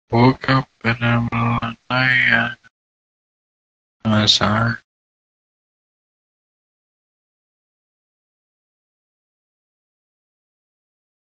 Woke up in the middle of the night and I saw her.